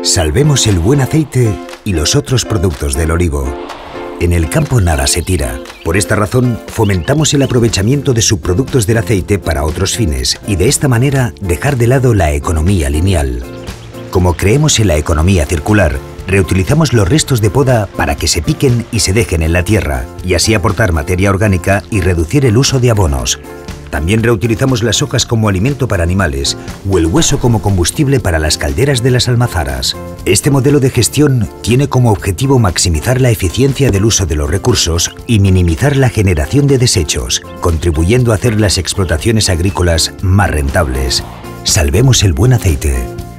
Salvemos el buen aceite y los otros productos del olivo. En el campo nada se tira. Por esta razón, fomentamos el aprovechamiento de subproductos del aceite para otros fines y de esta manera dejar de lado la economía lineal. Como creemos en la economía circular, reutilizamos los restos de poda para que se piquen y se dejen en la tierra y así aportar materia orgánica y reducir el uso de abonos. También reutilizamos las hojas como alimento para animales o el hueso como combustible para las calderas de las almazaras. Este modelo de gestión tiene como objetivo maximizar la eficiencia del uso de los recursos y minimizar la generación de desechos, contribuyendo a hacer las explotaciones agrícolas más rentables. Salvemos el buen aceite.